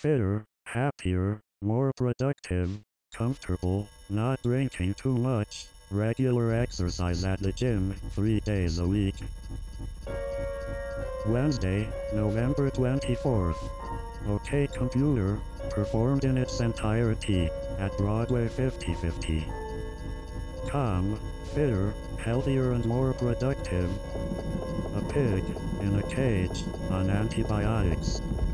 fitter, happier, more productive, comfortable, not drinking too much, regular exercise at the gym 3 days a week. Wednesday, November 24th. OK Computer, performed in its entirety, at Broadway 50/50. Calm, fitter, healthier and more productive. A pig, in a cage, on antibiotics.